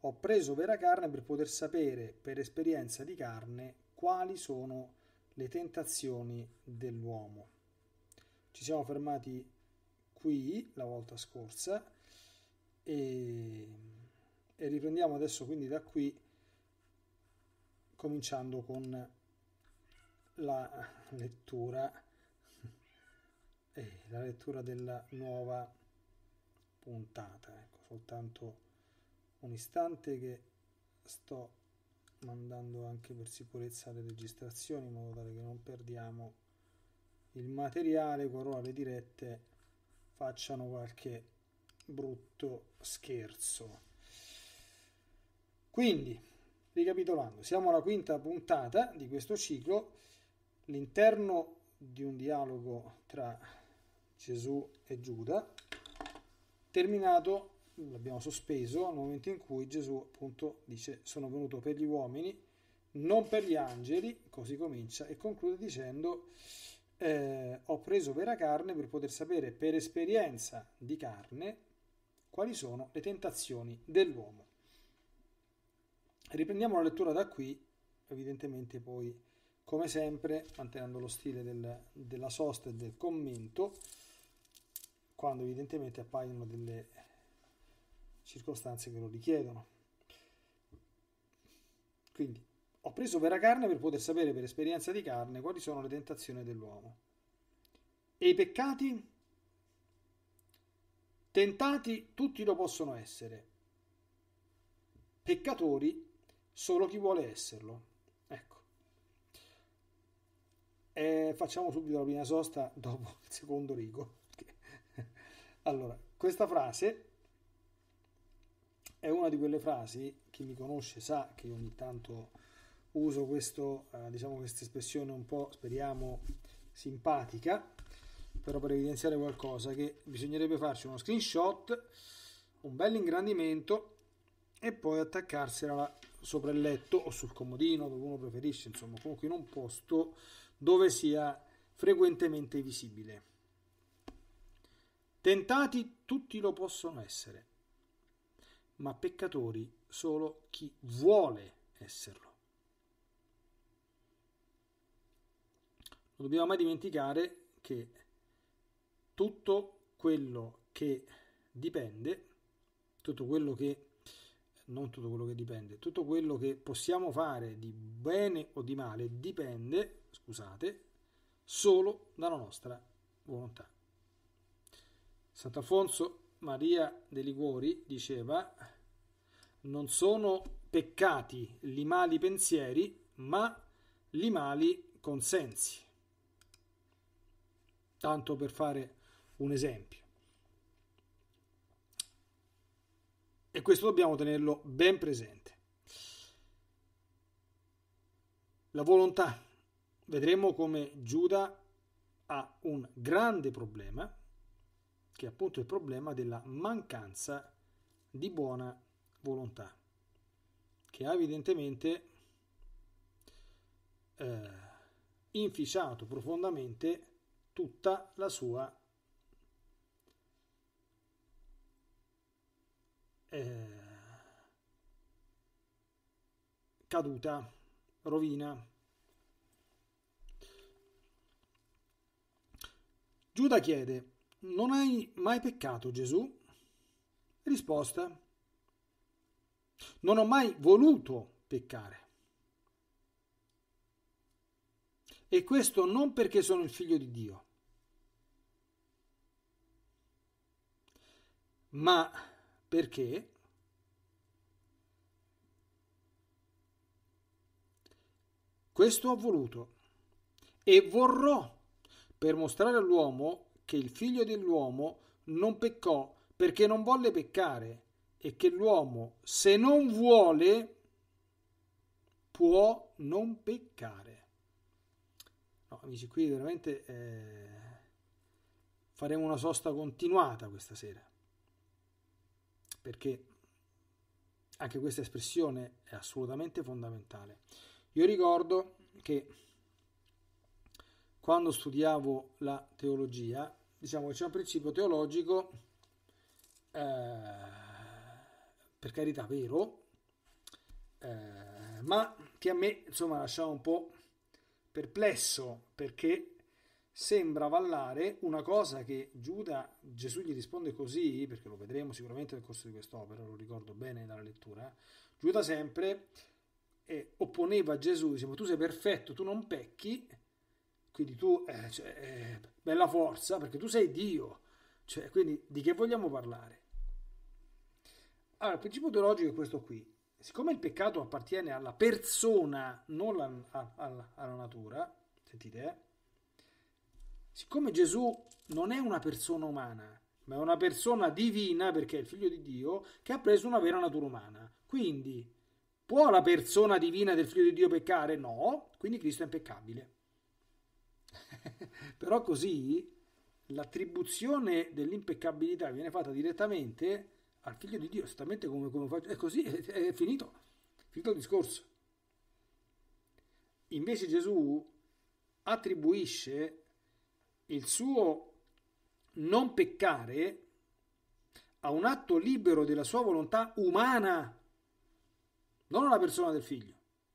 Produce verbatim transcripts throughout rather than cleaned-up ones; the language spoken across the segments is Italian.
Ho preso vera carne per poter sapere per esperienza di carne quali sono le tentazioni dell'uomo. Ci siamo fermati qui la volta scorsa e, e riprendiamo adesso quindi da qui, cominciando con la lettura, eh, la lettura della nuova puntata. Ecco, soltanto un istante che sto mandando anche per sicurezza le registrazioni in modo tale che non perdiamo il materiale qualora le dirette facciano qualche brutto scherzo. Quindi, ricapitolando, siamo alla quinta puntata di questo ciclo, l'interno di un dialogo tra Gesù e Giuda, terminato, l'abbiamo sospeso nel momento in cui Gesù appunto dice: sono venuto per gli uomini, non per gli angeli, così comincia e conclude dicendo: eh, ho preso vera carne per poter sapere per esperienza di carne quali sono le tentazioni dell'uomo. Riprendiamo la lettura da qui, evidentemente poi come sempre mantenendo lo stile del, della sosta e del commento, quando evidentemente appaiono delle circostanze che lo richiedono. Quindi, ho preso vera carne per poter sapere per esperienza di carne quali sono le tentazioni dell'uomo. E i peccati? Tentati tutti lo possono essere. Peccatori solo chi vuole esserlo. Ecco. E facciamo subito la prima sosta dopo il secondo rigo. Allora, questa frase è una di quelle frasi, chi mi conosce sa che ogni tanto uso questo, eh, diciamo questa espressione un po', speriamo, simpatica, però per evidenziare qualcosa, che bisognerebbe farci uno screenshot, un bel ingrandimento e poi attaccarsela sopra il letto o sul comodino, dove uno preferisce, insomma, comunque in un posto dove sia frequentemente visibile. Tentati tutti lo possono essere, ma peccatori solo chi vuole esserlo. Non dobbiamo mai dimenticare che tutto quello che dipende, tutto quello che, non tutto quello che dipende, tutto quello che possiamo fare di bene o di male dipende, scusate, solo dalla nostra volontà. Sant'Alfonso Maria de' Liguori diceva: non sono peccati li mali pensieri, ma li mali consensi. Tanto per fare un esempio. E questo dobbiamo tenerlo ben presente. La volontà. Vedremo come Giuda ha un grande problema, che è appunto il problema della mancanza di buona volontà, che ha evidentemente eh, inficiato profondamente tutta la sua eh, caduta, rovina. Giuda chiede: non hai mai peccato, Gesù? Risposta: non ho mai voluto peccare. E questo non perché sono il figlio di Dio, ma perché questo ho voluto e vorrò, per mostrare all'uomo che il figlio dell'uomo non peccò perché non volle peccare e che l'uomo, se non vuole, può non peccare. No, amici, qui veramente eh, faremo una sosta continuata questa sera, perché anche questa espressione è assolutamente fondamentale. Io ricordo che quando studiavo la teologia, diciamo che c'è un principio teologico, eh, per carità vero, eh, ma che a me insomma lasciava un po' perplesso, perché sembra avallare una cosa che Giuda, Gesù gli risponde così, perché lo vedremo sicuramente nel corso di quest'opera, lo ricordo bene dalla lettura. Giuda sempre eh, opponeva a Gesù, diceva tu sei perfetto, tu non pecchi, quindi tu, eh, cioè, eh, bella forza, perché tu sei Dio, cioè, quindi di che vogliamo parlare? Allora, il principio teologico è questo qui. Siccome il peccato appartiene alla persona, non alla, alla, alla natura, sentite, eh? Siccome Gesù non è una persona umana, ma è una persona divina, perché è il figlio di Dio, che ha preso una vera natura umana. Quindi, può la persona divina del figlio di Dio peccare? No, quindi Cristo è impeccabile. Però così l'attribuzione dell'impeccabilità viene fatta direttamente al figlio di Dio, esattamente come, come faccio, è così, è, è finito, finito il discorso. Invece Gesù attribuisce il suo non peccare a un atto libero della sua volontà umana, non alla persona del figlio,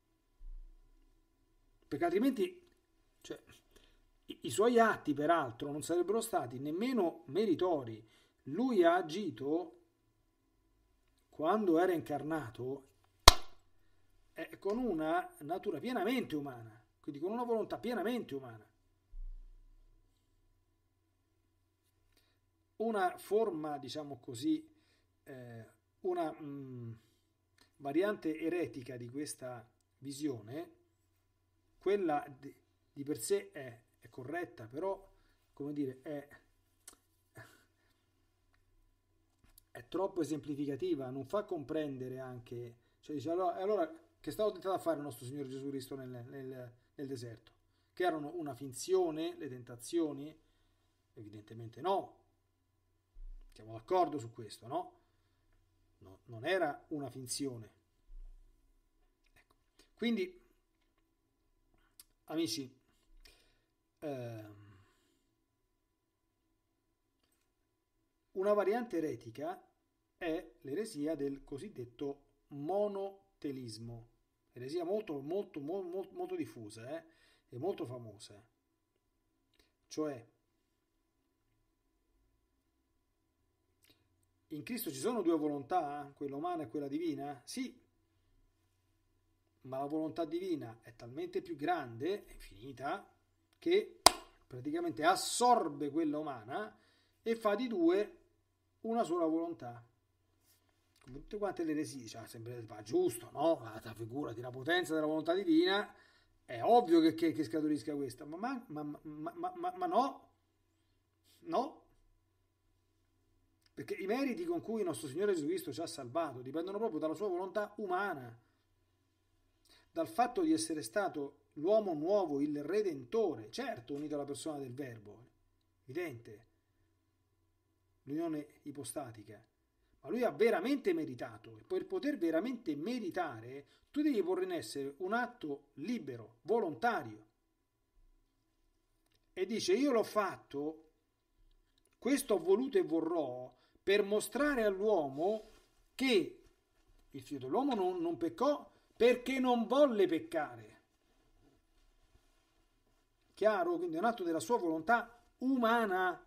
perché altrimenti, cioè, i, i suoi atti peraltro non sarebbero stati nemmeno meritori. Lui ha agito quando era incarnato eh, con una natura pienamente umana, quindi con una volontà pienamente umana. Una forma, diciamo così, eh, una mh, variante eretica di questa visione, quella di, di per sé è, è corretta, però, come dire, è, è troppo esemplificativa, non fa comprendere anche, cioè dice, allora, allora che stava tentato a fare il nostro Signore Gesù Cristo nel, nel, nel deserto? Che erano una finzione, le tentazioni? Evidentemente no. Siamo d'accordo su questo, no? No, non era una finzione. Ecco. Quindi, amici, ehm, una variante eretica è l'eresia del cosiddetto monotelismo. Eresia molto, molto, molto, molto diffusa eh? e molto famosa. Cioè, in Cristo ci sono due volontà, quella umana e quella divina? Sì, ma la volontà divina è talmente più grande, è infinita, che praticamente assorbe quella umana e fa di due una sola volontà. Come tutte quante le eresie, cioè, sempre va giusto, no? La figura di la potenza della volontà divina, è ovvio che, che, che scaturisca questa, ma, ma, ma, ma, ma, ma no, no. Perché i meriti con cui il nostro Signore Gesù Cristo ci ha salvato dipendono proprio dalla sua volontà umana, dal fatto di essere stato l'uomo nuovo, il Redentore, certo unito alla persona del Verbo, evidente, l'unione ipostatica, ma lui ha veramente meritato, e per poter veramente meritare tu devi porre in essere un atto libero, volontario, e dice io l'ho fatto, questo ho voluto e vorrò, per mostrare all'uomo che il figlio dell'uomo non, non peccò perché non volle peccare. Chiaro? Quindi è un atto della sua volontà umana,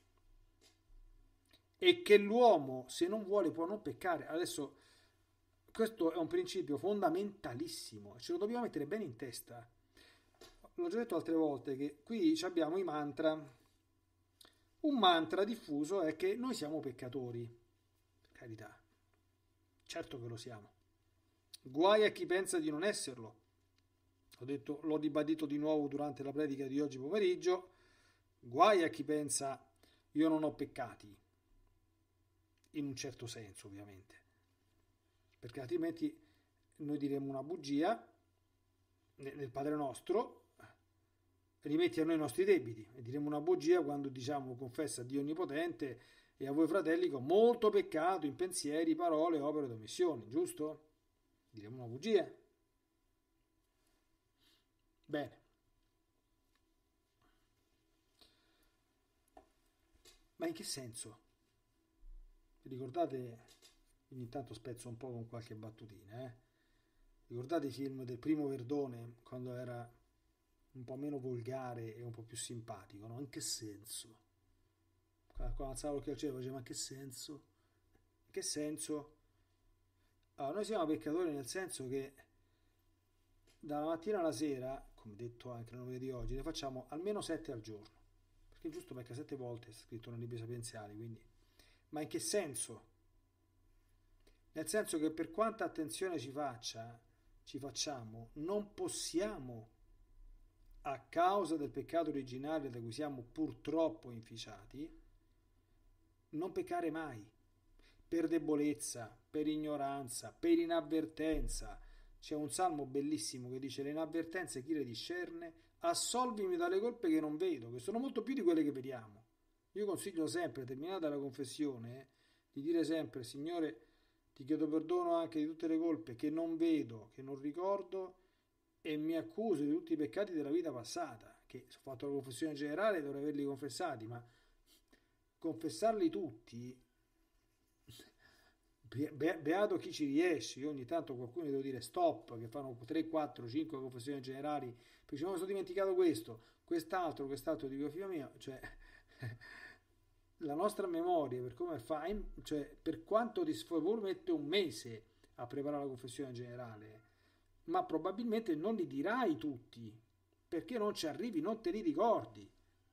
e che l'uomo, se non vuole, può non peccare. Adesso, questo è un principio fondamentalissimo, ce lo dobbiamo mettere bene in testa. L'ho già detto altre volte che qui abbiamo i mantra. Un mantra diffuso è che noi siamo peccatori. Carità, certo che lo siamo. Guai a chi pensa di non esserlo. Ho detto, l'ho ribadito di nuovo durante la predica di oggi pomeriggio. Guai a chi pensa io non ho peccati. In un certo senso, ovviamente. Perché altrimenti noi diremo una bugia nel Padre Nostro, rimetti a noi i nostri debiti, e diremo una bugia quando diciamo confessa a Dio Onnipotente e a voi fratelli che ho molto peccato in pensieri, parole, opere ed omissioni, giusto? Diremo una bugia. Bene. Ma in che senso? Ricordate, ogni tanto spezzo un po' con qualche battutina, eh? Ricordate i film del primo Verdone, quando era un po' meno volgare e un po' più simpatico, no? In che senso? Quando alzava l'occhio al cielo faceva, ma che senso? In che senso? Allora, noi siamo peccatori nel senso che dalla mattina alla sera, come detto anche nel nome di oggi, ne facciamo almeno sette al giorno. Perché il giusto pecca sette volte, è scritto nei libri sapienziali, quindi. Ma in che senso? Nel senso che per quanta attenzione ci faccia, ci facciamo, non possiamo, a causa del peccato originale da cui siamo purtroppo inficiati, non peccare mai. Per debolezza, per ignoranza, per inavvertenza. C'è un salmo bellissimo che dice: le inavvertenze chi le discerne? Assolvimi dalle colpe che non vedo, che sono molto più di quelle che vediamo. Io consiglio sempre, terminata la confessione, di dire sempre: Signore, ti chiedo perdono anche di tutte le colpe che non vedo, che non ricordo, e mi accuso di tutti i peccati della vita passata, che se ho fatto la confessione generale dovrei averli confessati, ma confessarli tutti, beato chi ci riesce. Io ogni tanto qualcuno devo dire stop, che fanno tre, quattro, cinque confessioni generali, perché mi sono dimenticato questo, quest'altro, quest'altro, dico figlio mio, cioè la nostra memoria, per come fa, cioè per quanto ti sforzo mette un mese a preparare la confessione generale, ma probabilmente non li dirai tutti, perché non ci arrivi, non te li ricordi.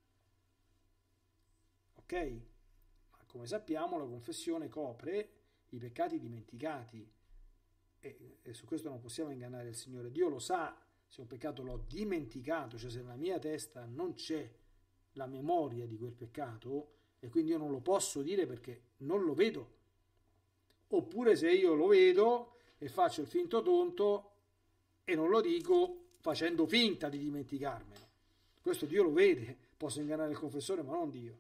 Ok? Ma come sappiamo la confessione copre i peccati dimenticati e, e su questo non possiamo ingannare il Signore. Dio lo sa se un peccato l'ho dimenticato, cioè se nella mia testa non c'è la memoria di quel peccato, e quindi io non lo posso dire perché non lo vedo. Oppure se io lo vedo e faccio il finto tonto e non lo dico facendo finta di dimenticarmelo. Questo Dio lo vede, posso ingannare il confessore ma non Dio.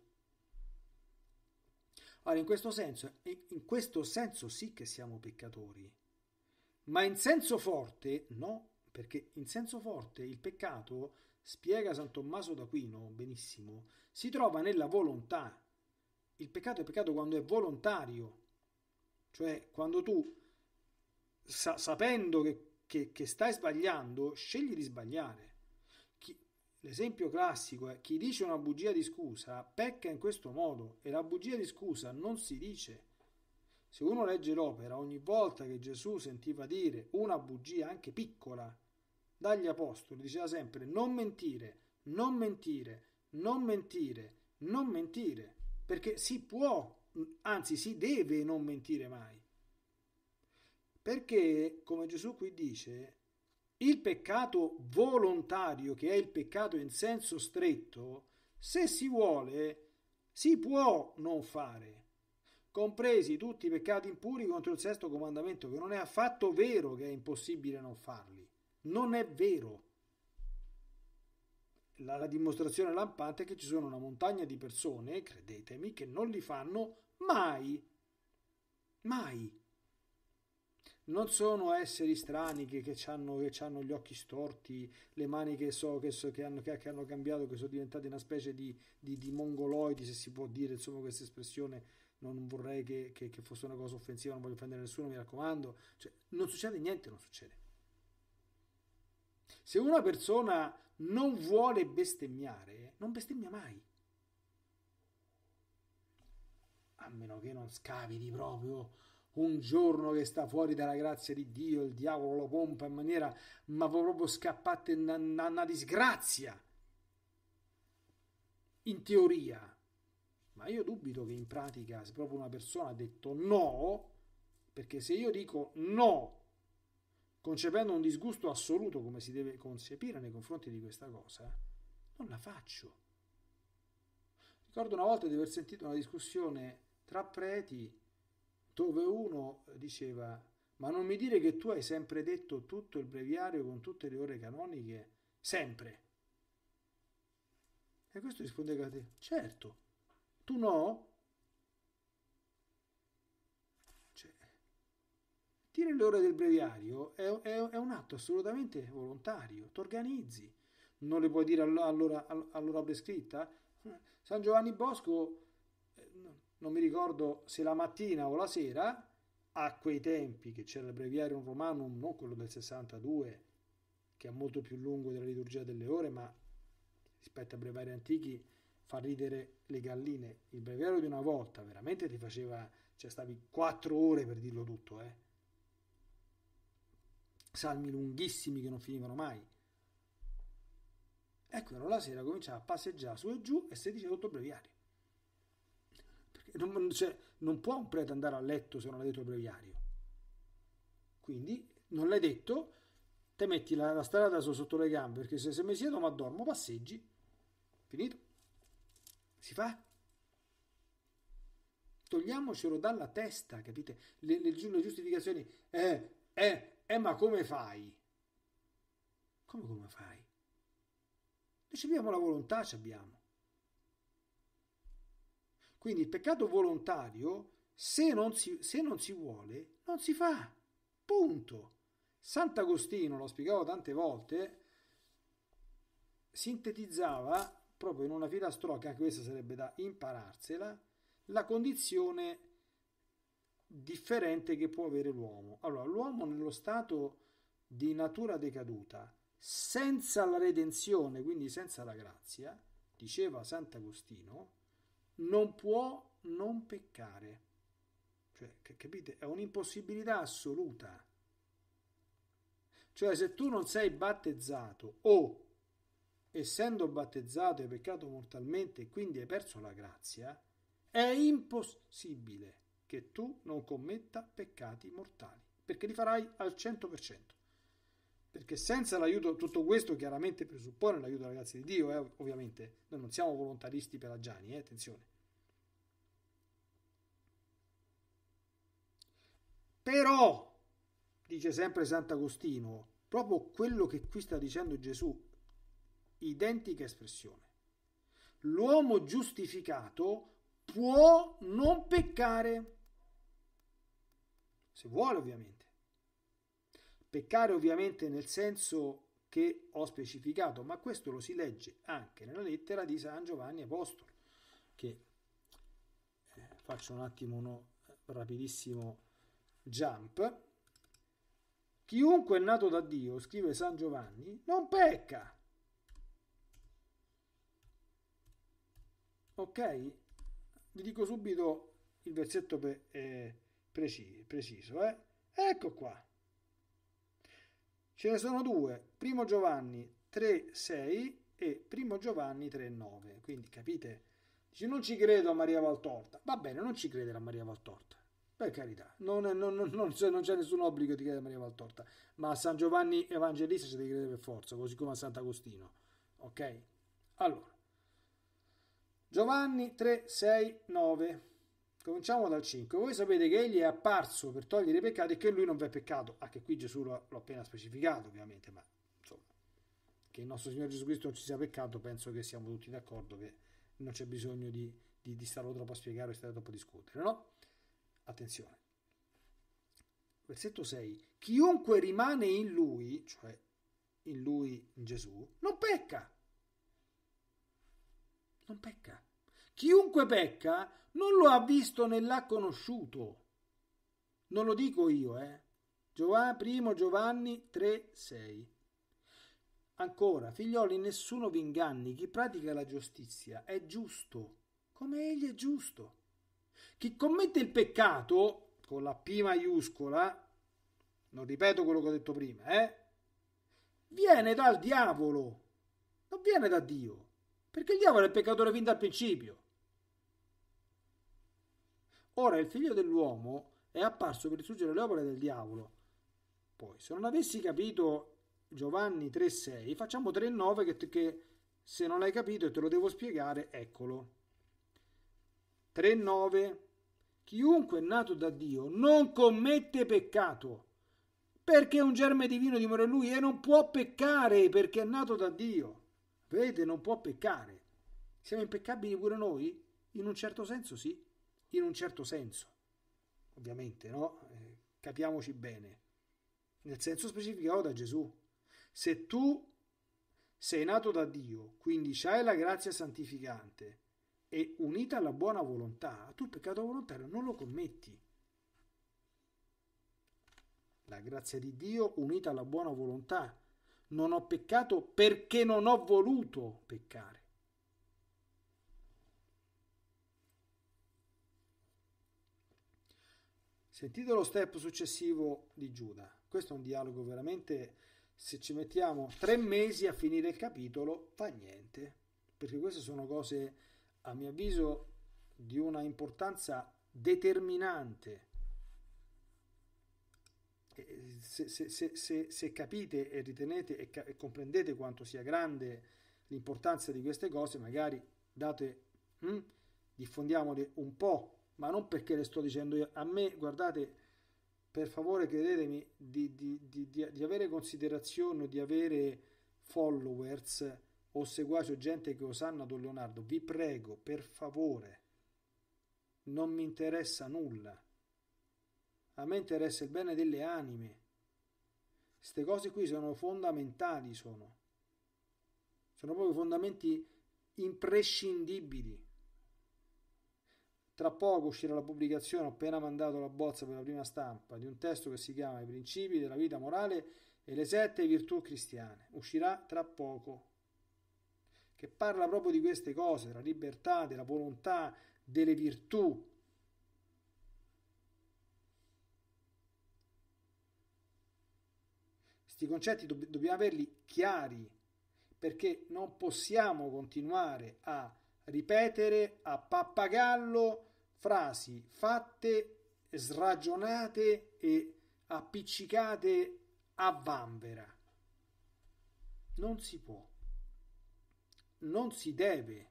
Allora in questo senso, in questo senso sì che siamo peccatori, ma in senso forte no, perché in senso forte il peccato, spiega San Tommaso d'Aquino benissimo, si trova nella volontà. Il peccato è peccato quando è volontario, cioè quando tu sa- sapendo che, che, che stai sbagliando scegli di sbagliare. Chi, l'esempio classico è: chi dice una bugia di scusa pecca in questo modo, e la bugia di scusa non si dice. Se uno legge l'opera, ogni volta che Gesù sentiva dire una bugia anche piccola dagli apostoli, diceva sempre: non mentire, non mentire, non mentire, non mentire, perché si può, anzi si deve non mentire mai. Perché, come Gesù qui dice, il peccato volontario, che è il peccato in senso stretto, se si vuole, si può non fare, compresi tutti i peccati impuri contro il sesto comandamento, che non è affatto vero che è impossibile non farli. Non è vero. La, la dimostrazione lampante è che ci sono una montagna di persone, credetemi, che non li fanno mai. Mai. Non sono esseri strani che, che, hanno, che hanno gli occhi storti, le mani che so che, so, che, hanno, che, che hanno cambiato, che sono diventate una specie di, di, di mongoloidi, se si può dire, insomma, questa espressione. Non vorrei che, che, che fosse una cosa offensiva, non voglio offendere nessuno, mi raccomando. Cioè, non succede niente, non succede. Se una persona non vuole bestemmiare, non bestemmia mai. A meno che non scapiti proprio un giorno che sta fuori dalla grazia di Dio, il diavolo lo pompa in maniera, ma proprio scappate una, una, una disgrazia. In teoria. Ma io dubito che in pratica, se proprio una persona ha detto no, perché se io dico no, concependo un disgusto assoluto come si deve concepire nei confronti di questa cosa, non la faccio. Ricordo una volta di aver sentito una discussione tra preti dove uno diceva: ma non mi dire che tu hai sempre detto tutto il breviario con tutte le ore canoniche, sempre. E questo rispondeva a te: certo. Tu no? Cioè, dire le ore del breviario è, è, è un atto assolutamente volontario, ti organizzi. Non le puoi dire all'ora, all'ora prescritta? San Giovanni Bosco, non mi ricordo se la mattina o la sera, a quei tempi, che c'era il Breviarium Romanum, non quello del sessantadue, che è molto più lungo della liturgia delle ore, ma rispetto ai breviari antichi fa ridere le galline. Il breviario di una volta veramente ti faceva, cioè stavi quattro ore per dirlo tutto, eh. Salmi lunghissimi che non finivano mai. Ecco, la sera cominciava a passeggiare su e giù e si diceva tutto il breviario. Perché non, cioè, non può un prete andare a letto se non ha detto il breviario. Quindi non l'hai detto, te metti la, la strada sotto le gambe, perché se, se mi siedo ma dormo, passeggi. Finito. Si fa. Togliamocelo dalla testa, capite? Le, le, le giustificazioni. Eh, eh, eh, ma come fai? Come come fai? Noi ci abbiamo la volontà, ci abbiamo. Quindi il peccato volontario, se non si, se non si vuole, non si fa. Punto. Sant'Agostino, l'ho spiegato tante volte, sintetizzava proprio in una filastrocca, anche questa sarebbe da impararsela, la condizione differente che può avere l'uomo. Allora, l'uomo nello stato di natura decaduta, senza la redenzione, quindi senza la grazia, diceva Sant'Agostino, non può non peccare. Cioè, capite? È un'impossibilità assoluta. Cioè, se tu non sei battezzato o, essendo battezzato, hai peccato mortalmente e quindi hai perso la grazia, è impossibile che tu non commetta peccati mortali, perché li farai al cento per cento. Perché senza l'aiuto, tutto questo chiaramente presuppone l'aiuto della grazia di Dio, eh, ovviamente. Noi non siamo volontaristi pelagiani, eh, attenzione. Però, dice sempre Sant'Agostino, proprio quello che qui sta dicendo Gesù, identica espressione. L'uomo giustificato può non peccare, se vuole ovviamente. Peccare ovviamente nel senso che ho specificato, ma questo lo si legge anche nella lettera di San Giovanni Apostolo, che eh, faccio un attimo uno rapidissimo jump. Chiunque è nato da Dio, scrive San Giovanni, non pecca. Ok? Vi dico subito il versetto pe- eh, preciso, preciso eh? Ecco qua. Ce ne sono due, primo Giovanni tre sei e primo Giovanni tre nove. Quindi capite? Dice, non ci credo a Maria Valtorta. Va bene, non ci credere a Maria Valtorta. Per carità, non, è, non, non, non, c'è, non c'è nessun obbligo di credere a Maria Valtorta, ma a San Giovanni Evangelista ci devi credere per forza, così come a Sant'Agostino. Ok? Allora, Giovanni tre sei nove. Cominciamo dal cinque. Voi sapete che egli è apparso per togliere i peccati e che lui non v'è peccato. Anche qui Gesù l'ho, l'ho appena specificato, ovviamente, ma insomma, che il nostro Signore Gesù Cristo non ci sia peccato, penso che siamo tutti d'accordo che non c'è bisogno di, di, di starlo troppo a spiegare o stare troppo a discutere, no? Attenzione. Versetto sei. Chiunque rimane in lui, cioè in lui, in Gesù, non pecca. Non pecca. Chiunque pecca non lo ha visto né l'ha conosciuto. Non lo dico io, eh. Giovanni, primo Giovanni tre sei. Ancora, figlioli, nessuno vi inganni. Chi pratica la giustizia è giusto, come egli è giusto. Chi commette il peccato, con la P maiuscola, non ripeto quello che ho detto prima, eh, viene dal diavolo, non viene da Dio, perché il diavolo è peccatore fin dal principio. Ora il figlio dell'uomo è apparso per distruggere le opere del diavolo. Poi, se non avessi capito Giovanni tre sei, facciamo tre nove che, che se non l'hai capito e te lo devo spiegare, eccolo. tre nove. Chiunque è nato da Dio non commette peccato, perché un germe divino dimora in lui e non può peccare perché è nato da Dio. Vedete, non può peccare. Siamo impeccabili pure noi? In un certo senso sì, in un certo senso. Ovviamente, no? Eh, capiamoci bene. Nel senso specificato da Gesù. Se tu sei nato da Dio, quindi c'hai la grazia santificante e unita alla buona volontà, tu il peccato volontario non lo commetti. la grazia di Dio unita alla buona volontà. Non ho peccato perché non ho voluto peccare. Sentite lo step successivo di Giuda. Questo è un dialogo veramente, se ci mettiamo tre mesi a finire il capitolo, fa niente. Perché queste sono cose, a mio avviso, di una importanza determinante. Se, se, se, se, se capite e ritenete e, ca- e comprendete quanto sia grande l'importanza di queste cose, magari date, hm, diffondiamole un po', ma non perché le sto dicendo io. A me, guardate, per favore credetemi, di, di, di, di, di avere considerazione o di avere followers o seguaci o gente che osanna Don Leonardo, vi prego, per favore, non mi interessa nulla. A me interessa il bene delle anime. Queste cose qui sono fondamentali, sono. Sono proprio fondamenti imprescindibili. Tra poco uscirà la pubblicazione, ho appena mandato la bozza per la prima stampa, di un testo che si chiama I principi della vita morale e le sette virtù cristiane. Uscirà tra poco. Che parla proprio di queste cose, della libertà, della volontà, delle virtù. Questi concetti do- dobbiamo averli chiari, perché non possiamo continuare a ripetere a pappagallo frasi fatte, sragionate e appiccicate a vanvera. Non si può, non si deve.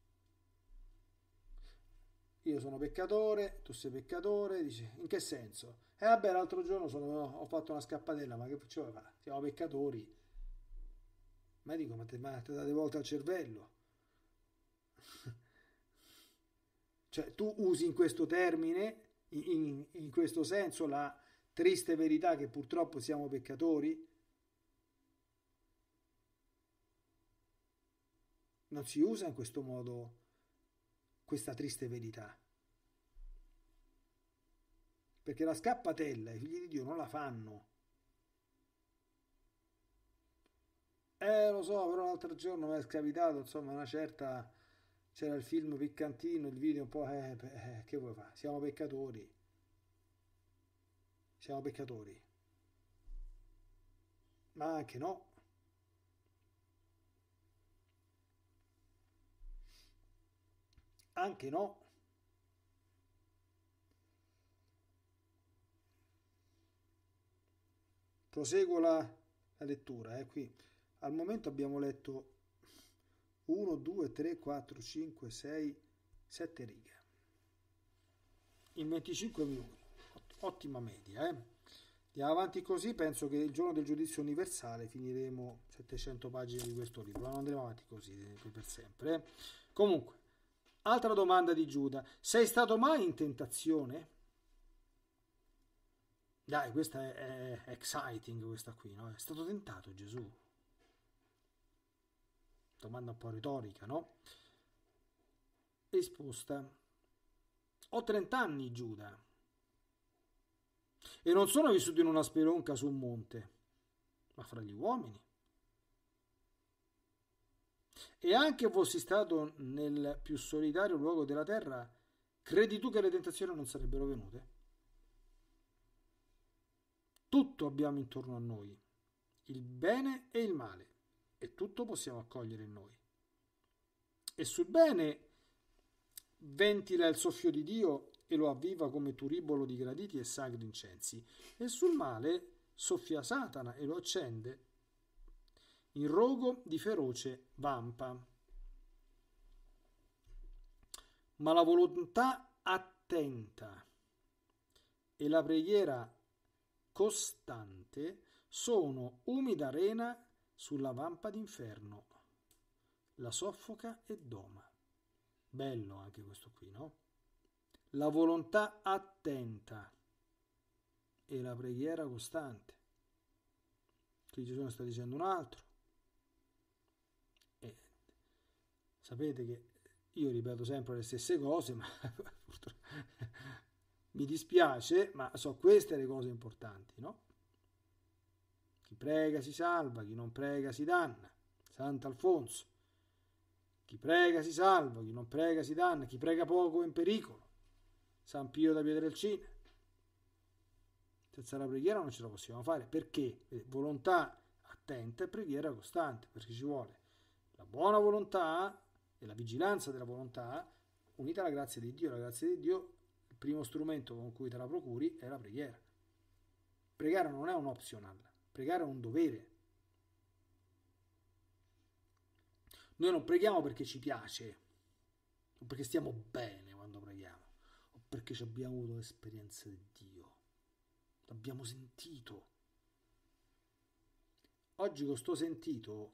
Io sono peccatore, tu sei peccatore, dice, in che senso? E eh vabbè, l'altro giorno sono, ho fatto una scappatella, ma che faccio? Siamo peccatori. Ma dico, ma te, ma te date volte al cervello? Cioè, tu usi in questo termine, in, in questo senso, la triste verità che purtroppo siamo peccatori? Non si usa in questo modo questa triste verità. Perché la scappatella i figli di Dio non la fanno. Eh, lo so, però l'altro giorno mi è capitato, insomma, una certa... C'era il film piccantino, il video un po'... Eh, eh, che vuoi fare? Siamo peccatori. Siamo peccatori. Ma anche no. Anche no. Proseguo la, la lettura. Eh, qui. Al momento abbiamo letto uno, due, tre, quattro, cinque, sei, sette righe. In venticinque minuti. Ottima media, eh. Andiamo avanti così, penso che il giorno del giudizio universale finiremo settecento pagine di questo libro, ma non andremo avanti così per sempre. Eh. Comunque, altra domanda di Giuda. Sei stato mai in tentazione? Dai, questa è, è exciting, questa qui, no? È stato tentato Gesù? Domanda un po' retorica, no? Risposta. Ho trenta anni, Giuda. E non sono vissuto in una spelonca su un monte, ma fra gli uomini. E anche fossi stato nel più solitario luogo della terra, credi tu che le tentazioni non sarebbero venute? Tutto abbiamo intorno a noi, il bene e il male, e tutto possiamo accogliere in noi. E sul bene ventila il soffio di Dio e lo avviva come turibolo di graditi e sacri incensi, e sul male soffia Satana e lo accende in rogo di feroce vampa. Ma la volontà attenta e la preghiera costante sono umida arena sulla vampa d'inferno, la soffoca e doma. Bello anche questo qui, no? La volontà attenta e la preghiera costante. Qui Gesù ne sta dicendo un altro. E sapete che io ripeto sempre le stesse cose, ma mi dispiace, ma so queste le cose importanti, no? Chi prega si salva, chi non prega si danna. Sant'Alfonso. Chi prega si salva, chi non prega si danna, chi prega poco è in pericolo. San Pio da Pietrelcina. Senza la preghiera non ce la possiamo fare. Perché? Volontà attenta e preghiera costante, perché ci vuole la buona volontà e la vigilanza della volontà unita alla grazia di Dio. La grazia di Dio, il primo strumento con cui te la procuri è la preghiera. Pregare non è un optional, pregare è un dovere. Noi non preghiamo perché ci piace, o perché stiamo bene quando preghiamo, o perché abbiamo avuto l'esperienza di Dio, l'abbiamo sentito. Oggi con sto sentito,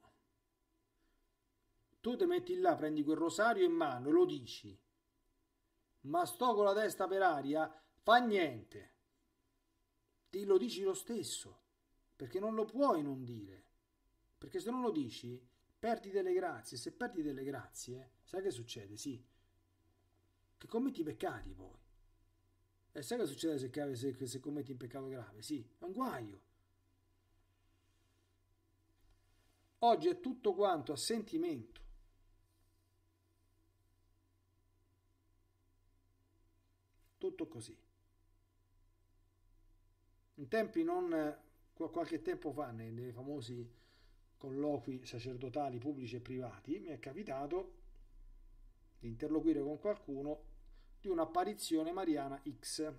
tu ti metti là, prendi quel rosario in mano e lo dici, ma sto con la testa per aria, fa niente. Ti lo dici lo stesso, perché non lo puoi non dire, perché se non lo dici perdi delle grazie. Se perdi delle grazie, sai che succede? Sì, che commetti peccati poi. E sai che succede se, se, se commetti un peccato grave? Sì, è un guaio. Oggi è tutto quanto a sentimento. Tutto così. In tempi non, qualche tempo fa, nei, nei famosi colloqui sacerdotali pubblici e privati, mi è capitato di interloquire con qualcuno di un'apparizione mariana X.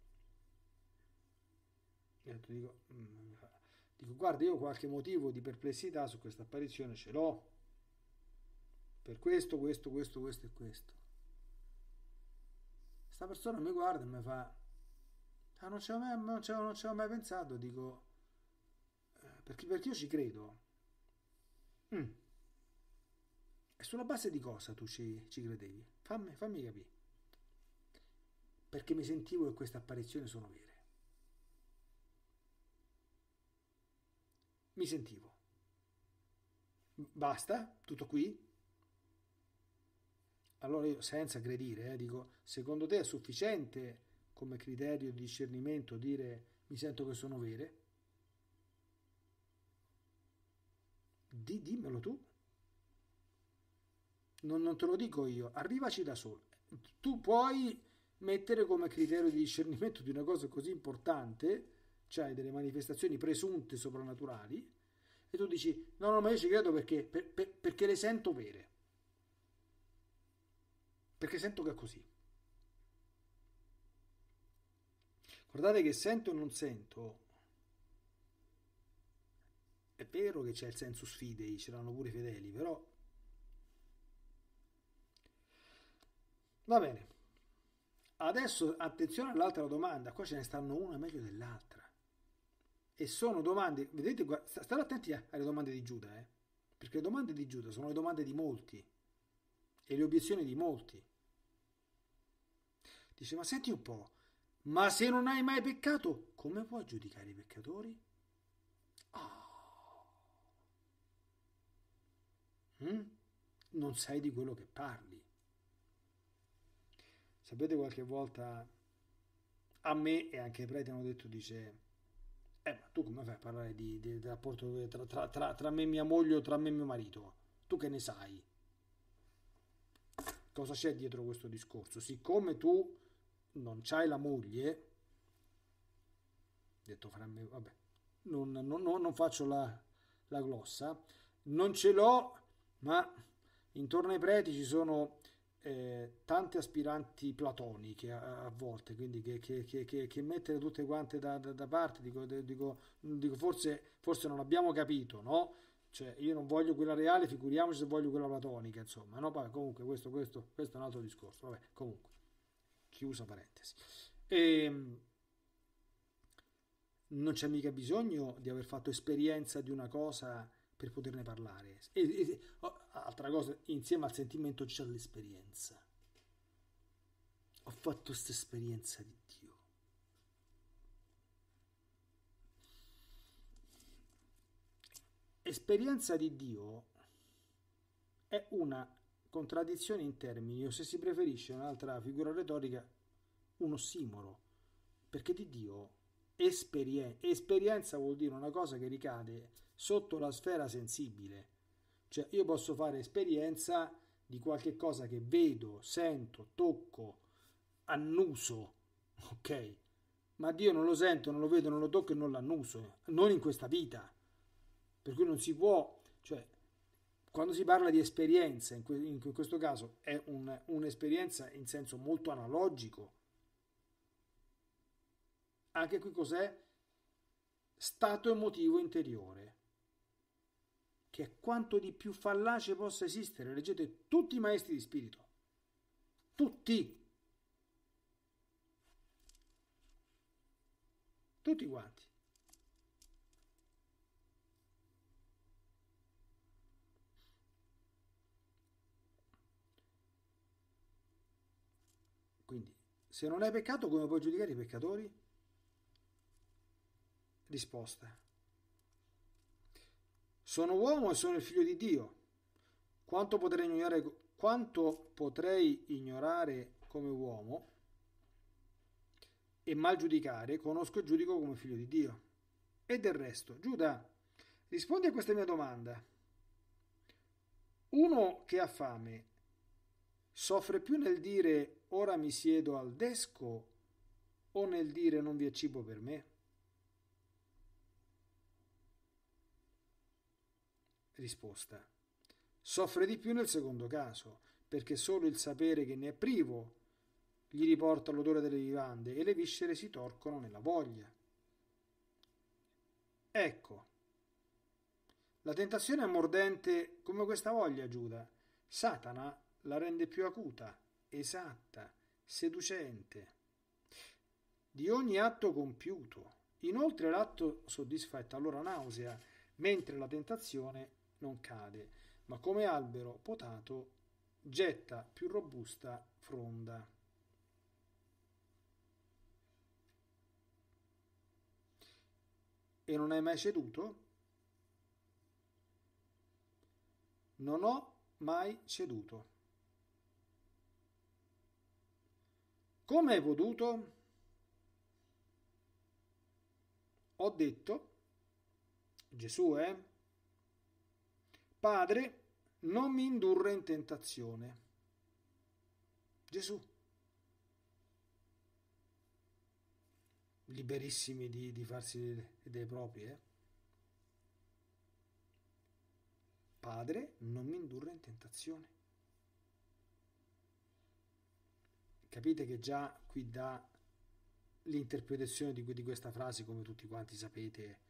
Io dico, dico, guarda, io qualche motivo di perplessità su questa apparizione ce l'ho. Per questo, questo, questo, questo e questo. Sta persona mi guarda e mi fa, ah, non ci avevo mai, non ci avevo mai pensato. Dico, eh, perché, perché io ci credo. Mm. E sulla base di cosa tu ci, ci credevi? Fammi, fammi capire. Perché mi sentivo che queste apparizioni sono vere. Mi sentivo. Basta? Tutto qui? Allora io, senza aggredire, eh, dico, secondo te è sufficiente come criterio di discernimento dire mi sento che sono vere? Di, dimmelo tu. Non, non te lo dico io, arrivaci da solo. Tu puoi mettere come criterio di discernimento di una cosa così importante, cioè delle manifestazioni presunte soprannaturali, e tu dici no, no, ma io ci credo perché, per, per, perché le sento vere. Perché sento che è così. Guardate che sento e non sento. È vero che c'è il sensus fidei, ce l'hanno pure i fedeli, però va bene. Adesso attenzione all'altra domanda, qua ce ne stanno una meglio dell'altra. E sono domande, vedete, state attenti alle domande di Giuda, eh? Perché le domande di Giuda sono le domande di molti e le obiezioni di molti. Dice, ma senti un po', ma se non hai mai peccato, come puoi giudicare i peccatori? Oh. Mm? Non sai di quello che parli. Sapete, qualche volta a me e anche ai preti hanno detto, dice, eh, ma tu come fai a parlare di, di, di rapporto tra, tra, tra, tra me e mia moglie o tra me e mio marito? Tu che ne sai? Cosa c'è dietro questo discorso? Siccome tu non c'hai la moglie, detto fra me, vabbè, non, non, non faccio la, la glossa, non ce l'ho, ma intorno ai preti ci sono eh, tante aspiranti platoniche a, a volte, quindi che, che, che, che mettere tutte quante da, da, da parte, dico, dico, dico forse, forse non abbiamo capito, no? Cioè io non voglio quella reale, figuriamoci se voglio quella platonica, insomma, no? Vabbè, comunque questo, questo, questo è un altro discorso, vabbè, comunque, chiusa parentesi. E non c'è mica bisogno di aver fatto esperienza di una cosa per poterne parlare. E, e, altra cosa, insieme al sentimento c'è l'esperienza. Ho fatto questa esperienza di Dio. Esperienza di Dio è una contraddizione in termini, o se si preferisce un'altra figura retorica, un ossimoro, perché di Dio Esperien- esperienza vuol dire una cosa che ricade sotto la sfera sensibile. Cioè io posso fare esperienza di qualche cosa che vedo, sento, tocco, annuso, ok? Ma Dio non lo sento, non lo vedo, non lo tocco e non l'annuso, non in questa vita. Per cui non si può, cioè, quando si parla di esperienza, in, que- in questo caso è un- un'esperienza in senso molto analogico. Anche qui cos'è? Stato emotivo interiore, che è quanto di più fallace possa esistere. Leggete tutti i maestri di spirito, tutti, tutti quanti. Quindi, se non hai peccato, come puoi giudicare i peccatori? Risposta: sono uomo e sono il figlio di Dio. Quanto potrei ignorare, quanto potrei ignorare come uomo e mal giudicare, conosco e giudico come figlio di Dio. E del resto, Giuda, rispondi a questa mia domanda. Uno che ha fame soffre più nel dire ora mi siedo al desco o nel dire non vi è cibo per me? Risposta: soffre di più nel secondo caso, perché solo il sapere che ne è privo gli riporta l'odore delle vivande e le viscere si torcono nella voglia. Ecco, la tentazione è mordente come questa voglia, Giuda. Satana la rende più acuta, esatta, seducente. Di ogni atto compiuto. Inoltre l'atto soddisfa e talora nausea, mentre la tentazione non cade, ma come albero potato getta più robusta fronda. E non hai mai ceduto? Non ho mai ceduto. Come hai potuto? Ho detto, Gesù, eh? Padre, non mi indurre in tentazione. Gesù. Liberissimi di, di farsi le idee proprie, eh? Padre, non mi indurre in tentazione. Capite che già qui dà l'interpretazione di, di questa frase, come tutti quanti sapete,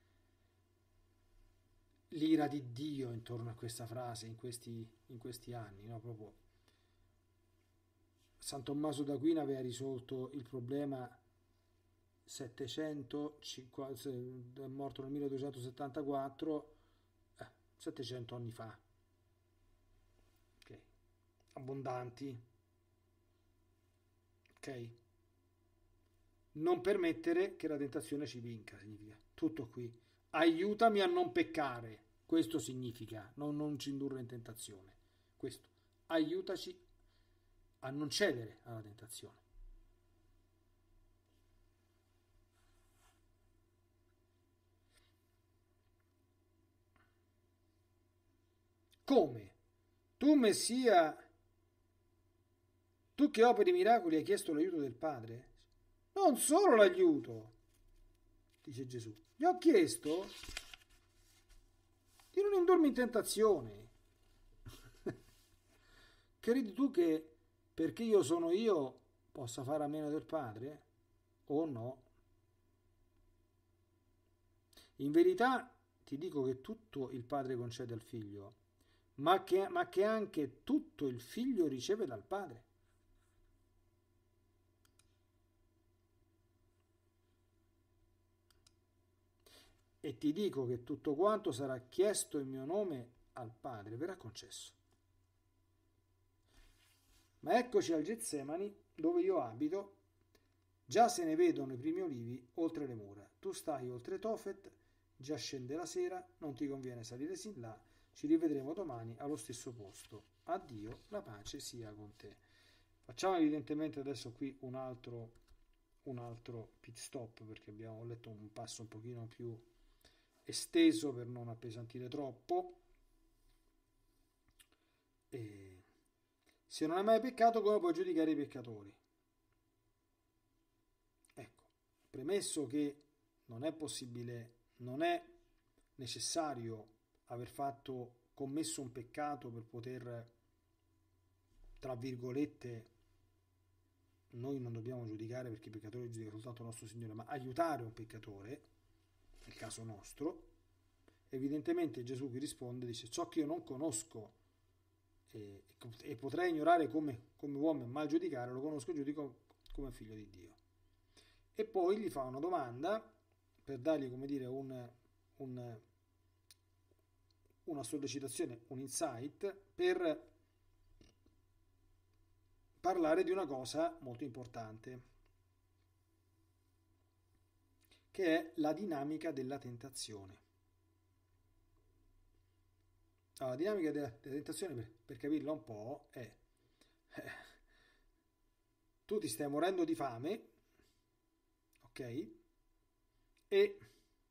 l'ira di Dio intorno a questa frase in questi, in questi anni, no? Proprio San Tommaso d'Aquino aveva risolto il problema settecentocinquanta, è morto nel milleduecentosettantaquattro, eh, settecento anni fa, ok, abbondanti, ok. Non permettere che la tentazione ci vinca, significa tutto qui. Aiutami a non peccare, questo significa, non, non ci indurre in tentazione, questo, aiutaci a non cedere alla tentazione. Come? Tu, Messia, tu che operi miracoli hai chiesto l'aiuto del Padre? Non solo l'aiuto, dice Gesù. Gli ho chiesto di non indurmi in tentazione. Credi tu che perché io sono io possa fare a meno del Padre? O no? In verità ti dico che tutto il Padre concede al Figlio, ma che, ma che anche tutto il Figlio riceve dal Padre. E ti dico che tutto quanto sarà chiesto in mio nome al Padre verrà concesso. Ma eccoci al Getsemani, dove io abito. Già se ne vedono i primi olivi oltre le mura. Tu stai oltre Tofet, già scende la sera, non ti conviene salire sin là. Ci rivedremo domani allo stesso posto. Addio, la pace sia con te. Facciamo evidentemente adesso qui un altro un altro pit stop perché abbiamo letto un passo un pochino più esteso per non appesantire troppo. E se non hai mai peccato, come puoi giudicare i peccatori? Ecco, premesso che non è possibile, non è necessario aver fatto, commesso un peccato per poter, tra virgolette, noi non dobbiamo giudicare perché i peccatori giudica soltanto il nostro Signore, ma aiutare un peccatore, nel caso nostro, evidentemente Gesù qui risponde, dice: ciò che io non conosco e, e potrei ignorare come, come uomo e mal giudicare, lo conosco e giudico come figlio di Dio. E poi gli fa una domanda per dargli, come dire, un, un, una sollecitazione, un insight per parlare di una cosa molto importante, che è la dinamica della tentazione. Allora, la dinamica della, della tentazione, per, per capirla un po', è eh, tu ti stai morendo di fame, ok? E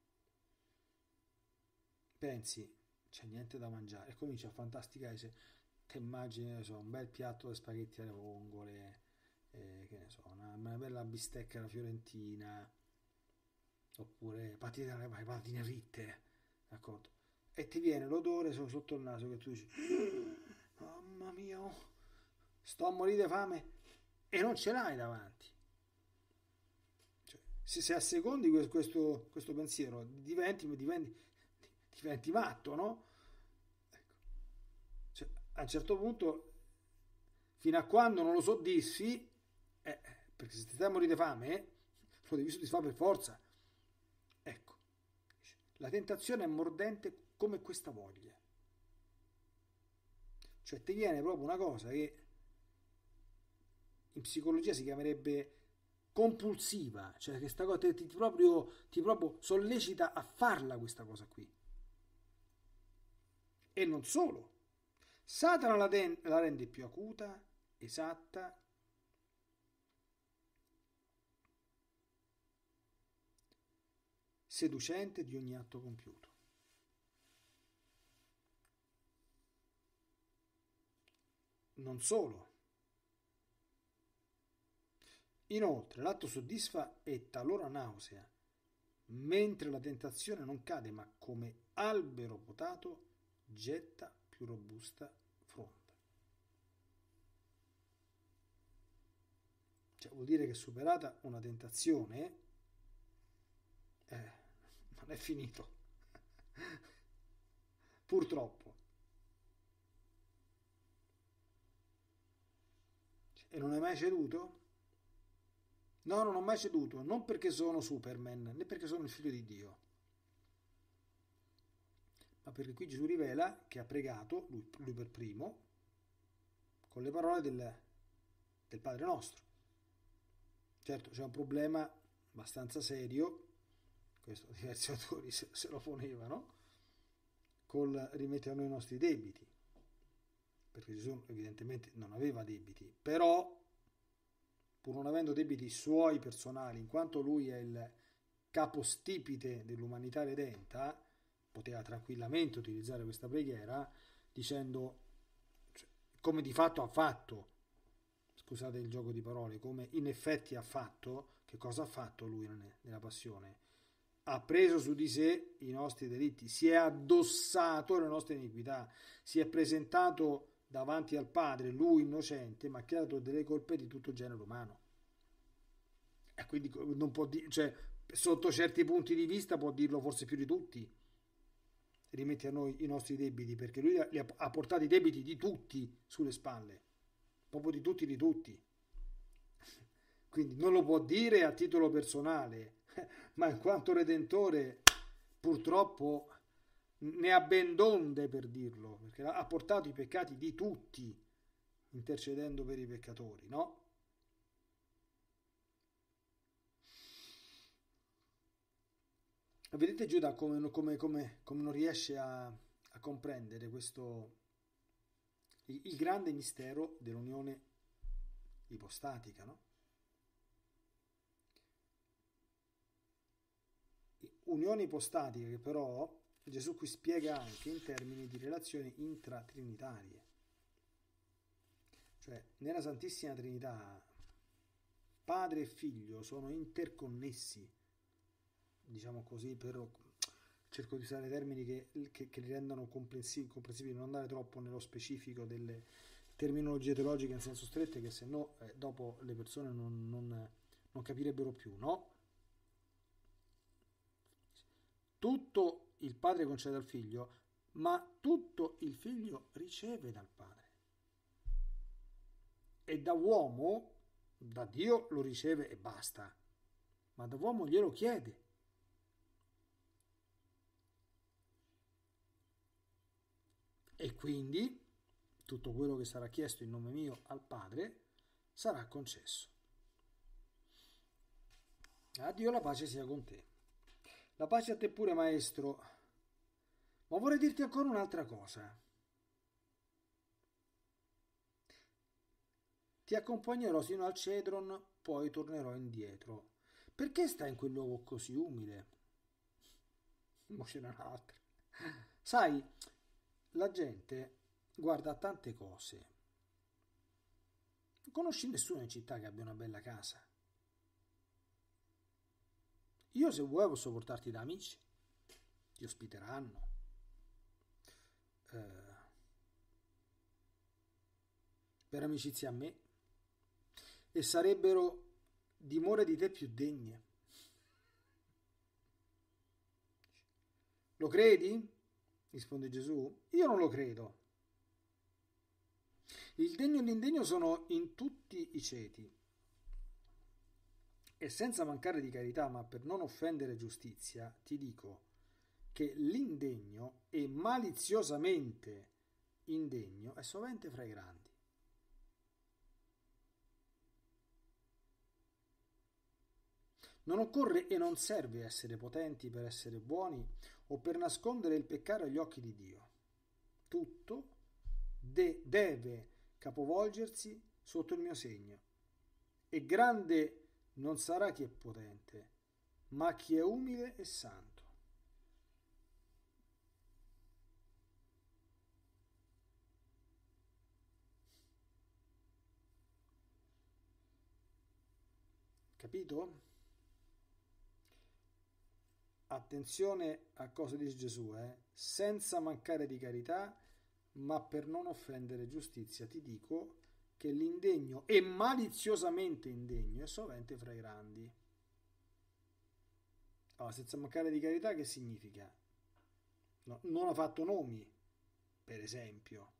pensi, c'è niente da mangiare, e cominci a fantasticare, se ti immagini, so, un bel piatto di spaghetti alle vongole, eh, che ne so, una, una bella bistecca alla fiorentina, oppure patatine, patatine fritte, d'accordo? E ti viene l'odore sotto il naso che tu dici: mamma mia, sto a morire di fame, e non ce l'hai davanti. Cioè, se, se assecondi questo, questo pensiero diventi, diventi, diventi matto, no? Ecco. Cioè, a un certo punto, fino a quando non lo soddisfi, eh, perché se ti stai a morire di fame, eh, lo devi soddisfare per forza. Ecco, la tentazione è mordente come questa voglia. Cioè ti viene proprio una cosa che in psicologia si chiamerebbe compulsiva, cioè questa cosa ti, ti, proprio, ti proprio sollecita a farla questa cosa qui. E non solo, Satana la, den- la rende più acuta, esatta, seducente di ogni atto compiuto. Non solo. Inoltre, l'atto soddisfa e talora nausea, mentre la tentazione non cade, ma come albero potato getta più robusta fronda. Cioè, vuol dire che superata una tentazione, eh, non è finito. Purtroppo. E non hai mai ceduto? No, non ho mai ceduto, non perché sono Superman, né perché sono il figlio di Dio, ma perché qui Gesù rivela che ha pregato, lui, lui per primo, con le parole del, del Padre nostro. Certo, c'è un problema abbastanza serio, questo diversi autori se, se lo ponevano, col rimettere a noi i nostri debiti, perché Gesù evidentemente non aveva debiti, però pur non avendo debiti suoi personali, in quanto lui è il capostipite dell'umanità redenta, poteva tranquillamente utilizzare questa preghiera dicendo, cioè, come di fatto ha fatto, scusate il gioco di parole, come in effetti ha fatto. Che cosa ha fatto lui nella passione? Ha preso su di sé i nostri delitti, si è addossato le nostre iniquità, si è presentato davanti al Padre, lui innocente, ma macchiato delle colpe di tutto il genere umano. E quindi non può dire, cioè, sotto certi punti di vista può dirlo forse più di tutti. Rimetti a noi i nostri debiti, perché lui li ha, ha portati i debiti di tutti sulle spalle, proprio di tutti di tutti. Quindi non lo può dire a titolo personale, ma in quanto Redentore purtroppo ne ha ben donde per dirlo, perché ha portato i peccati di tutti intercedendo per i peccatori, no? Vedete Giuda come, come, come, come non riesce a, a comprendere questo, il, il grande mistero dell'unione ipostatica, no? unione ipostatica che però Gesù qui spiega anche in termini di relazioni intratrinitarie. Cioè, nella Santissima Trinità, Padre e Figlio sono interconnessi, diciamo così, per, cerco di usare termini che, che, che li rendano comprensibili, non andare troppo nello specifico delle terminologie teologiche in senso stretto, che se no eh, dopo le persone non, non, non capirebbero più, no? Tutto il Padre concede al Figlio, ma tutto il Figlio riceve dal Padre. E da uomo, da Dio lo riceve e basta, ma da uomo glielo chiede. E quindi tutto quello che sarà chiesto in nome mio al Padre sarà concesso. A Dio la pace sia con te. La pace a te pure, maestro. Ma vorrei dirti ancora un'altra cosa. Ti accompagnerò sino al Cedron, poi tornerò indietro. Perché stai in quel luogo così umile? Ma ce n'è un'altra. Sai, la gente guarda tante cose. Non conosci nessuno in città che abbia una bella casa. Io, se vuoi, posso portarti da amici. Ti ospiteranno. Eh, per amicizia a me. E sarebbero dimore di te più degne. Lo credi? Risponde Gesù. Io non lo credo. Il degno e l'indegno sono in tutti i ceti. E senza mancare di carità, ma per non offendere giustizia, ti dico che l'indegno e maliziosamente indegno è sovente fra i grandi. Non occorre e non serve essere potenti per essere buoni o per nascondere il peccato agli occhi di Dio. Tutto de- deve capovolgersi sotto il mio segno. E grande non sarà chi è potente, ma chi è umile e santo. Capito? Attenzione a cosa dice Gesù, eh? Senza mancare di carità, ma per non offendere giustizia, ti dico che l'indegno e maliziosamente indegno è sovente fra i grandi. Allora, senza mancare di carità, che significa? No, non ha fatto nomi, per esempio.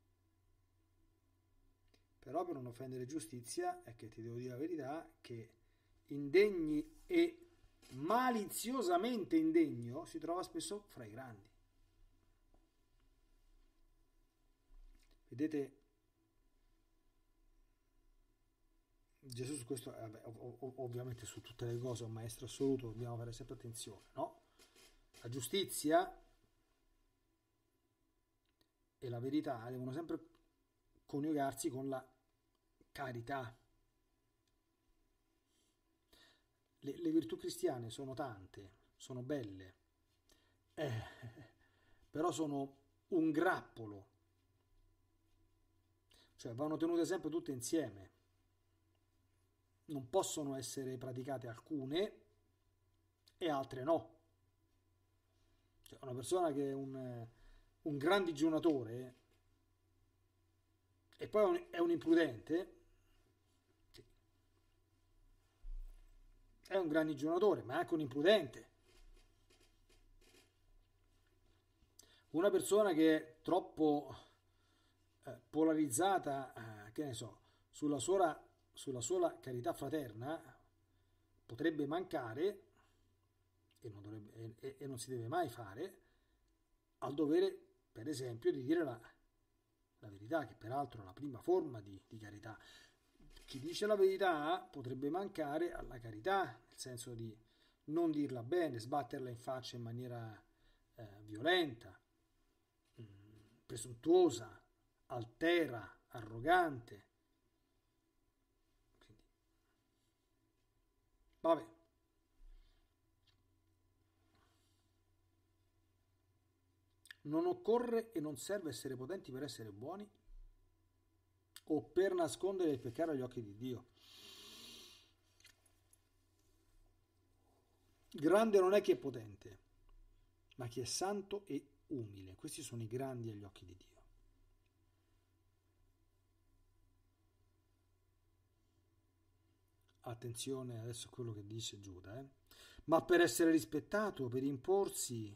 Però per non offendere giustizia è che ti devo dire la verità che indegni e maliziosamente indegno si trova spesso fra i grandi. Vedete, Gesù su questo, vabbè, ov- ovviamente su tutte le cose è un maestro assoluto, dobbiamo fare sempre attenzione, no? La giustizia e la verità devono sempre coniugarsi con la carità. Le, le virtù cristiane sono tante, sono belle, eh, però sono un grappolo, cioè vanno tenute sempre tutte insieme. Non possono essere praticate alcune e altre no. Cioè, una persona che è un, un gran digiunatore e poi è un, è un imprudente, sì, è un gran digiunatore, ma è anche un imprudente. Una persona che è troppo eh, polarizzata, eh, che ne so, sulla sola, sulla sola carità fraterna, potrebbe mancare, e non, dovrebbe, e, e non si deve mai fare, al dovere, per esempio, di dire la, la verità, che peraltro è la prima forma di, di carità. Chi dice la verità potrebbe mancare alla carità, nel senso di non dirla bene, sbatterla in faccia in maniera eh, violenta, mh, presuntuosa, altera, arrogante. Quindi, vabbè. Non occorre e non serve essere potenti per essere buoni o per nascondere il peccato agli occhi di Dio. Grande non è chi è potente, ma chi è santo e umile. Questi sono i grandi agli occhi di Dio. Attenzione adesso a quello che dice Giuda, eh? Ma per essere rispettato, per imporsi,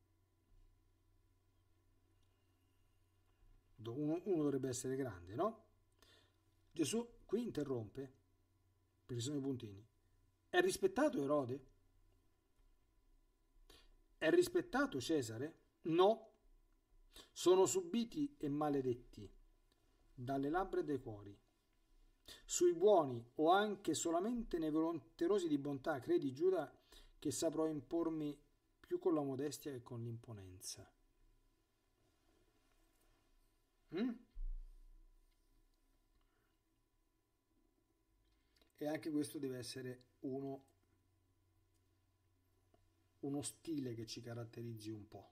uno, uno dovrebbe essere grande, no? Gesù qui interrompe, perché sono i puntini. È rispettato Erode? È rispettato Cesare? No. Sono subiti e maledetti dalle labbra e dai cuori. Sui buoni o anche solamente nei volenterosi di bontà, credi Giuda che saprò impormi più con la modestia che con l'imponenza. Mm? E anche questo deve essere uno, uno stile che ci caratterizzi un po'.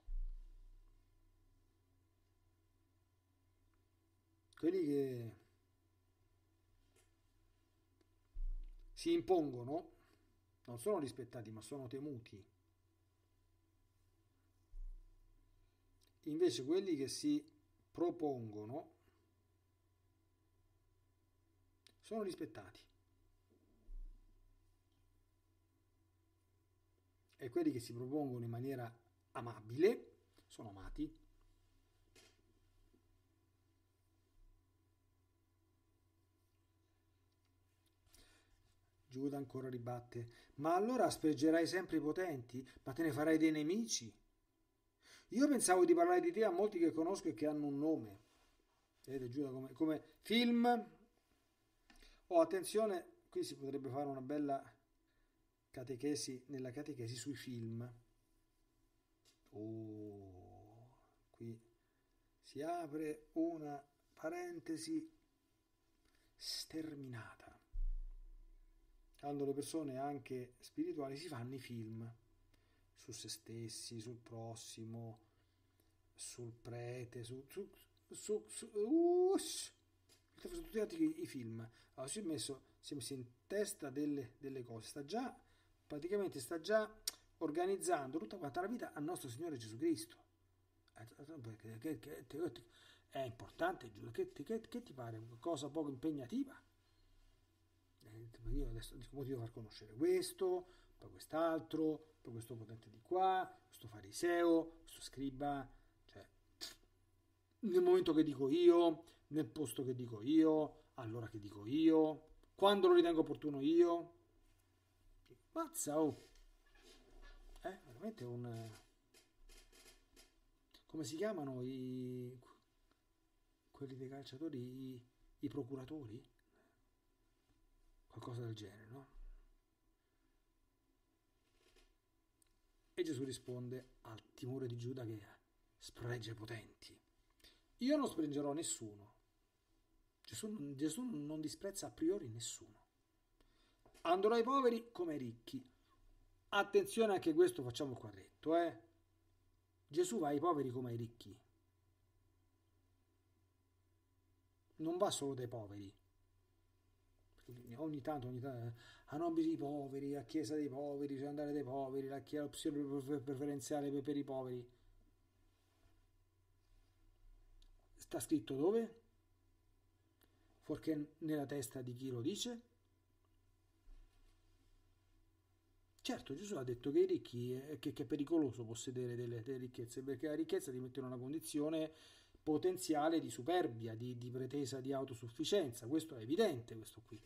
Quelli che si impongono non sono rispettati, ma sono temuti. Invece quelli che si propongono sono rispettati. E quelli che si propongono in maniera amabile sono amati. Giuda ancora ribatte: ma allora aspergerai sempre i potenti? Ma te ne farai dei nemici? Io pensavo di parlare di te a molti che conosco e che hanno un nome. Vedete Giuda come, come film? Oh, attenzione, qui si potrebbe fare una bella catechesi nella catechesi sui film. Oh, qui si apre una parentesi sterminata. Quando le persone anche spirituali si fanno i film su se stessi, sul prossimo, sul prete, su, su, su, su, uh, su tutti i, i film. Allora si è messo, si è messo in testa delle, delle cose, sta già, praticamente sta già organizzando tutta quanta la vita al nostro Signore Gesù Cristo. È importante, Giuda, che, che, che ti pare? Una cosa poco impegnativa? Io adesso ti devo far conoscere questo, poi quest'altro, poi questo potente di qua, questo fariseo, questo scriba, cioè nel momento che dico io, nel posto che dico io, all'ora che dico io, quando lo ritengo opportuno io. Mazza, oh! Eh, veramente un... come si chiamano i... quelli dei calciatori, i, i procuratori? Qualcosa del genere, no? E Gesù risponde al timore di Giuda che spreggia i potenti: io non spreggerò nessuno. Gesù, Gesù non disprezza a priori nessuno. Andrò ai poveri come ai ricchi. Attenzione, anche questo facciamo il quadretto, eh? Gesù va ai poveri come ai ricchi. Non va solo dai poveri. Ogni tanto, ogni tanto, a nome dei poveri, a chiesa dei poveri, cioè andare dai poveri, la chiesa, l'opzione preferenziale per i poveri. Sta scritto dove? Forché nella testa di chi lo dice? Certo, Gesù ha detto che i ricchi è, che, che è pericoloso possedere delle, delle ricchezze, perché la ricchezza ti mette in una condizione potenziale di superbia, di, di pretesa di autosufficienza. Questo è evidente, questo qui.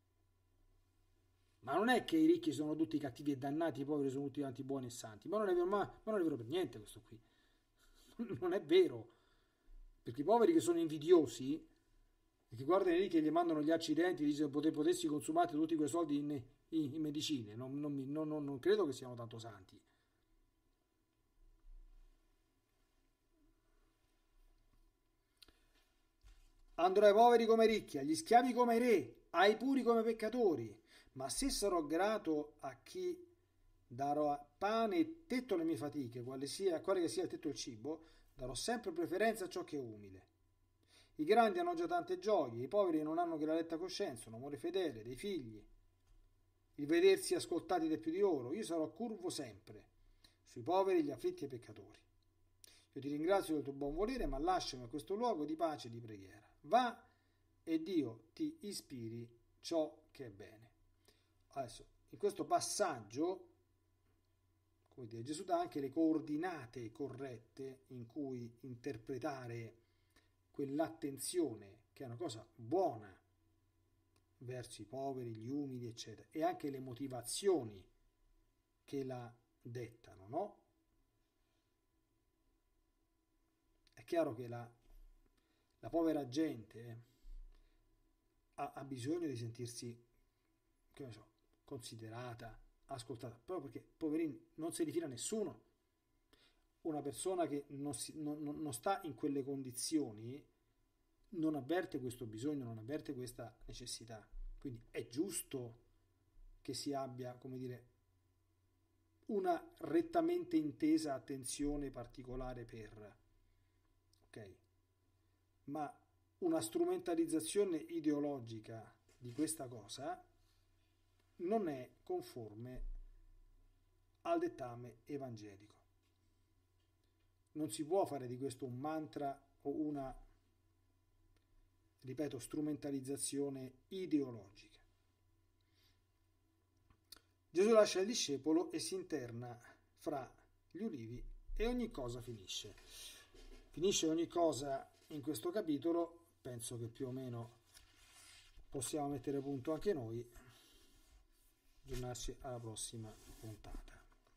Ma non è che i ricchi sono tutti cattivi e dannati, i poveri sono tutti tanti buoni e santi. Ma non è vero, ma, ma non è vero per niente questo qui. Non è vero. Perché i poveri che sono invidiosi, e che guardano i ricchi e gli mandano gli accidenti, dicono che potessi consumare tutti quei soldi in, in, in medicine, non, non, non, non credo che siano tanto santi. Andrò ai poveri come ai ricchi, agli schiavi come ai re, ai puri come peccatori. Ma se sarò grato a chi darò pane e tetto alle mie fatiche, quale, sia, quale che sia il tetto del cibo, darò sempre preferenza a ciò che è umile. I grandi hanno già tante gioie, i poveri non hanno che la letta coscienza, un amore fedele, dei figli, il vedersi ascoltati da più di loro. Io sarò curvo sempre sui poveri, gli afflitti e i peccatori. Io ti ringrazio del tuo buon volere, ma lasciami a questo luogo di pace e di preghiera. Va e Dio ti ispiri ciò che è bene. Adesso, in questo passaggio, come dire, Gesù dà anche le coordinate corrette in cui interpretare quell'attenzione, che è una cosa buona, verso i poveri, gli umili, eccetera, e anche le motivazioni che la dettano, no? È chiaro che la, la povera gente ha, ha bisogno di sentirsi, che ne so, considerata, ascoltata, proprio perché, poverini, non si rifila nessuno. Una persona che non, si, non, non sta in quelle condizioni non avverte questo bisogno, non avverte questa necessità. Quindi è giusto che si abbia, come dire, una rettamente intesa attenzione particolare per, ok? Ma una strumentalizzazione ideologica di questa cosa non è conforme al dettame evangelico. Non si può fare di questo un mantra o una, ripeto, strumentalizzazione ideologica. Gesù lascia il discepolo e si interna fra gli ulivi e ogni cosa finisce. Finisce ogni cosa in questo capitolo, penso che più o meno possiamo mettere punto anche noi. Aggiornarci alla prossima puntata.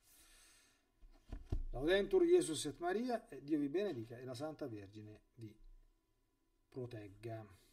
Laudetur Jesus et Maria, e Dio vi benedica e la Santa Vergine vi protegga.